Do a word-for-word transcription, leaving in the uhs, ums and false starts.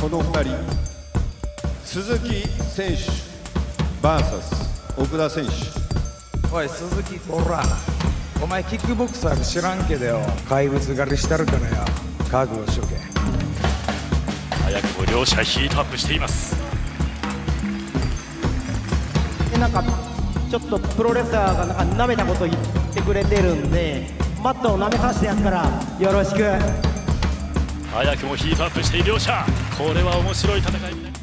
このふたり、鈴木選手 ブイエス 奥田選手。 おい鈴木、おらお前キックボクサー知らんけどよ、怪物狩りしたるからよ、覚悟しとけ。 早くも両者ヒートアップしています。 なんかちょっとプロレスラーがなんか舐めたこと言ってくれてるんで、マットを舐めさせてやつからよろしく。 早くもヒートアップしている両者、これは面白い戦いになります。